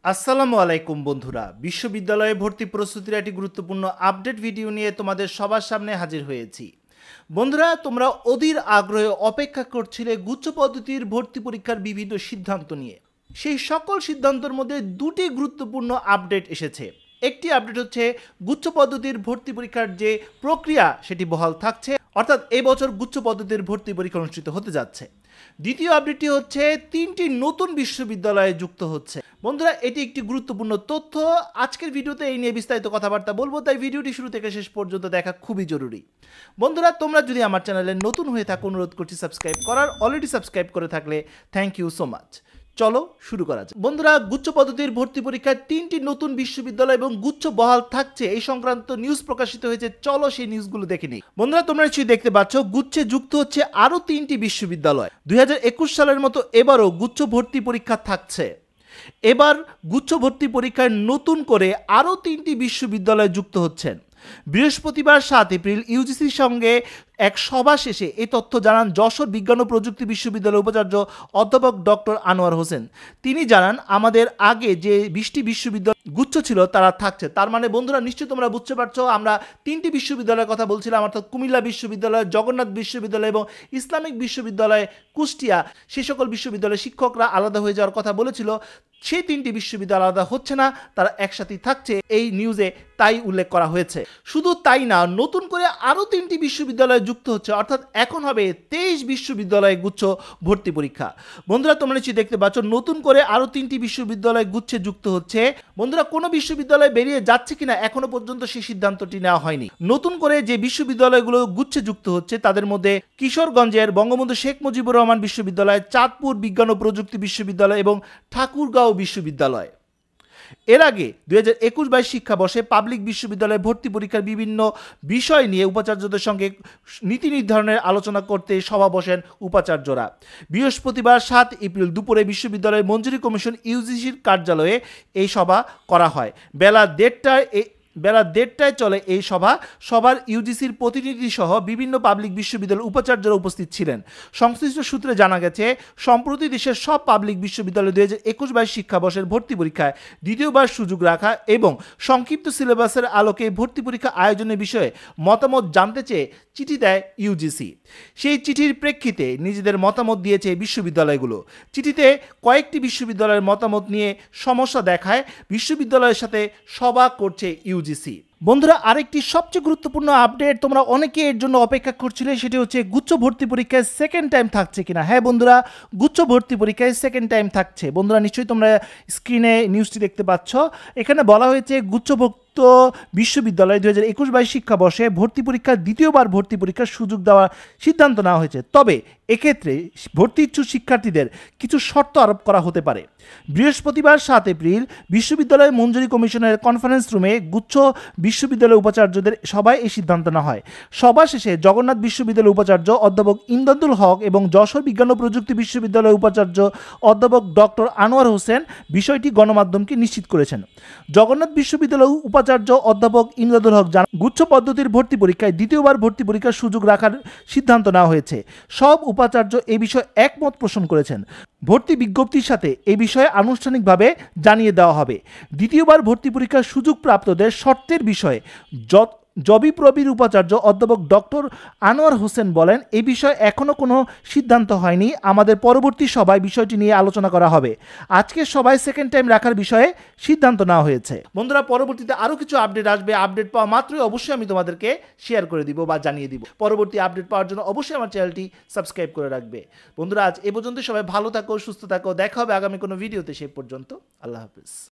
আসসালামু আলাইকুম বন্ধুরা, বিশ্ববিদ্যালয়ে ভর্তি প্রস্তুতির একটি গুরুত্বপূর্ণ আপডেট ভিডিও নিয়ে তোমাদের সবার সামনে হাজির হয়েছি। বন্ধুরা, তোমরা অধীর আগ্রহে অপেক্ষা করছিলে গুচ্ছ পদ্ধতির ভর্তি পরীক্ষার বিভিন্ন সিদ্ধান্ত নিয়ে। সেই সকল সিদ্ধান্তের মধ্যে দুটি গুরুত্বপূর্ণ আপডেট এসেছে। একটি আপডেট হচ্ছে গুচ্ছ পদ্ধতির ভর্তি পরীক্ষার যে প্রক্রিয়া সেটি বহাল থাকছে, অর্থাৎ এই বছর গুচ্ছ পদ্ধতির ভর্তি পরীক্ষা অনুষ্ঠিত হতে যাচ্ছে। দ্বিতীয় আপডেটটি হচ্ছে 3টি নতুন বিশ্ববিদ্যালয়ে যুক্ত হচ্ছে। বন্ধুরা, এটি একটি গুরুত্বপূর্ণ তথ্য। আজকের ভিডিওতে এই নিয়ে বিস্তারিত কথাবার্তা বলবো, তাই ভিডিওটি শুরু থেকে শেষ পর্যন্ত দেখা খুবই জরুরি। বন্ধুরা, তোমরা যদি আমার চ্যানেলে নতুন হয়ে থাকো অনুরোধ করছি সাবস্ক্রাইব করার। অলরেডি সাবস্ক্রাইব করে থাকলে থ্যাংক ইউ সো মাচ। চলো শুরু করা যাক। বন্ধুরা, গুচ্ছ পদ্ধতির ভর্তি পরীক্ষায় 3টি নতুন বিশ্ববিদ্যালয় এবং গুচ্ছ বহাল থাকছে এই সংক্রান্ত নিউজ প্রকাশিত হয়েছে। চলো সেই নিউজগুলো দেখে নিই। বন্ধুরা, তোমরা নিশ্চয়ই দেখতে পাচ্ছ গুচ্ছে যুক্ত হচ্ছে আরও 3টি বিশ্ববিদ্যালয়। 2021 সালের মতো এবারও গুচ্ছ ভর্তি পরীক্ষা থাকছে। এবার গুচ্ছ ভর্তি পরীক্ষায় নতুন করে আরও 3টি বিশ্ববিদ্যালয় যুক্ত হচ্ছেন। বৃহস্পতিবার 7 এপ্রিল ইউজিসির সঙ্গে এক সভা শেষে এই তথ্য জানান যশোর বিজ্ঞান ও প্রযুক্তি বিশ্ববিদ্যালয়ের উপাচার্য অধ্যাপক ডক্টর আনোয়ার হোসেন। তিনি জানান, আমাদের আগে যে 20টি বিশ্ববিদ্যালয় গুচ্ছ ছিল তারা থাকছে। তার মানে বন্ধুরা, নিশ্চয়ই তোমরা বুঝতে পারছো আমরা 3টি বিশ্ববিদ্যালয়ের কথা বলছিলাম, অর্থাৎ কুমিল্লা বিশ্ববিদ্যালয়, জগন্নাথ বিশ্ববিদ্যালয় এবং ইসলামিক বিশ্ববিদ্যালয় কুষ্টিয়া। সেই সকল বিশ্ববিদ্যালয়ের শিক্ষকরা আলাদা হয়ে যাওয়ার কথা বলেছিল। সেই 3টি বিশ্ববিদ্যালয় আলাদা হচ্ছে না, তারা একসাথেই থাকছে। এই নিউজে তাই উল্লেখ করা হয়েছে। শুধু তাই না, নতুন করে আরও 3টি বিশ্ববিদ্যালয় যুক্ত হচ্ছে, অর্থাৎ এখন হবে 23 বিশ্ববিদ্যালয়ে গুচ্ছ ভর্তি পরীক্ষা। বন্ধুরা, তোমরা নিশ্চয়ই দেখতে পাচ্ছ নতুন করে আরও 3টি বিশ্ববিদ্যালয় গুচ্ছে যুক্ত হচ্ছে। বন্ধুরা, কোনো বিশ্ববিদ্যালয় বেরিয়ে যাচ্ছে কিনা এখনো পর্যন্ত সেই সিদ্ধান্তটি নেওয়া হয়নি। নতুন করে যে বিশ্ববিদ্যালয়গুলো গুচ্ছে যুক্ত হচ্ছে তাদের মধ্যে কিশোরগঞ্জের বঙ্গবন্ধু শেখ মুজিবুর রহমান বিশ্ববিদ্যালয়, চাঁদপুর বিজ্ঞান ও প্রযুক্তি বিশ্ববিদ্যালয় এবং ঠাকুরগাঁও বিশ্ববিদ্যালয়। এর আগে 2021-22 শিক্ষাবর্ষে পাবলিক বিশ্ববিদ্যালয়ে ভর্তি পরীক্ষার বিভিন্ন বিষয় নিয়ে উপাচার্যদের সঙ্গে নীতি নির্ধারণের আলোচনা করতে সভা বসেন উপাচার্যরা। বৃহস্পতিবার 7 এপ্রিল দুপুরে বিশ্ববিদ্যালয়ের মঞ্জুরি কমিশন ইউজিসির কার্যালয়ে এই সভা করা হয়। বেলা 1:30টায় চলে এই সভার ইউজিসির প্রতিনিধি সহ বিভিন্ন পাবলিক বিশ্ববিদ্যালয়ের উপাচার্যরা উপস্থিত ছিলেন। সংশ্লিষ্ট সূত্রে জানা গেছে, সম্প্রতি দেশের সব পাবলিক বিশ্ববিদ্যালয় 2021-22 শিক্ষাবর্ষের ভর্তি পরীক্ষায় দ্বিতীয়বার সুযোগ রাখা এবং সংক্ষিপ্ত সিলেবাসের আলোকে ভর্তি পরীক্ষা আয়োজনের বিষয়ে মতামত জানতে চেয়ে চিঠি দেয় ইউজিসি। সেই চিঠির প্রেক্ষিতে নিজেদের মতামত দিয়েছে বিশ্ববিদ্যালয়গুলো। চিঠিতে কয়েকটি বিশ্ববিদ্যালয়ের মতামত নিয়ে সমস্যা দেখায় বিশ্ববিদ্যালয়ের সাথে সভা করছে ইউজিসি। বন্ধুরা, আরেকটি সবচেয়ে গুরুত্বপূর্ণ আপডেট তোমরা অনেকে এর জন্য অপেক্ষা করছিলে, সেটি হচ্ছে গুচ্ছ ভর্তি পরীক্ষায় সেকেন্ড টাইম থাকছে কিনা। হ্যাঁ বন্ধুরা, গুচ্ছ ভর্তি পরীক্ষায় সেকেন্ড টাইম থাকছে। বন্ধুরা, নিশ্চয়ই তোমরা স্ক্রিনে নিউজটি দেখতে পাচ্ছ। এখানে বলা হয়েছে গুচ্ছভুক্ত বিশ্ববিদ্যালয় 2021-22 শিক্ষাবর্ষে ভর্তি পরীক্ষার দ্বিতীয়বার ভর্তি পরীক্ষার সুযোগ দেওয়ার সিদ্ধান্ত নেওয়া হয়েছে। তবে এক্ষেত্রে ভর্তি ইচ্ছুক শিক্ষার্থীদের কিছু শর্ত আরোপ করা হতে পারে। বৃহস্পতিবার 7 এপ্রিল বিশ্ববিদ্যালয় মঞ্জুরি কমিশনের কনফারেন্স রুমে গুচ্ছ বিশ্ববিদ্যালয় উপাচার্যদের সভায় এই সিদ্ধান্ত নেওয়া হয়। সভা শেষে জগন্নাথ বিশ্ববিদ্যালয়ের উপাচার্য অধ্যাপক ইমদাদুল হক এবং যশোর বিজ্ঞান ও প্রযুক্তি বিশ্ববিদ্যালয়ের উপাচার্য অধ্যাপক ডক্টর আনোয়ার হোসেন বিষয়টি গণমাধ্যমকে নিশ্চিত করেছেন। জগন্নাথ বিশ্ববিদ্যালয়ের উপাচার্য অধ্যাপক ইমদাদুল হক জানান, গুচ্ছ পদ্ধতির ভর্তি পরীক্ষায় দ্বিতীয়বার ভর্তি পরীক্ষার সুযোগ রাখার সিদ্ধান্ত নেওয়া হয়েছে। সব উপাচার্য এই বিষয়ে একমত পোষণ করেছেন। ভর্তি বিজ্ঞপ্তির সাথে এই বিষয়ে আনুষ্ঠানিকভাবে জানিয়ে দেওয়া হবে। দ্বিতীয়বার ভর্তি পরীক্ষার সুযোগ প্রাপ্তদের শর্তের বিষয়ে জবিপ্রবির উপাচার্য অধ্যাপক ডক্টর আনোয়ার হোসেন বলেন, এই বিষয়ে এখনও কোনো সিদ্ধান্ত হয়নি। আমাদের পরবর্তী সভায় বিষয়টি নিয়ে আলোচনা করা হবে। আজকের সভায় সেকেন্ড টাইম রাখার বিষয়ে সিদ্ধান্ত নেওয়া হয়েছে। বন্ধুরা, পরবর্তীতে আরও কিছু আপডেট আসবে। আপডেট পাওয়া মাত্রই অবশ্যই আমি তোমাদেরকে শেয়ার করে দিব বা জানিয়ে দিব। পরবর্তী আপডেট পাওয়ার জন্য অবশ্যই আমার চ্যানেলটি সাবস্ক্রাইব করে রাখবে। বন্ধুরা, আজ এ পর্যন্ত। সবাই ভালো থাকো, সুস্থ থাকো। দেখা হবে আগামী কোনো ভিডিওতে। সে পর্যন্ত আল্লাহ হাফিজ।